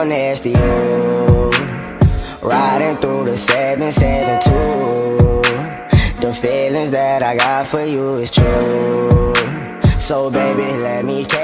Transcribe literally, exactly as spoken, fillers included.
real next to you. Riding through the seven seven two. The feelings that I got for you is true. So baby, let me catch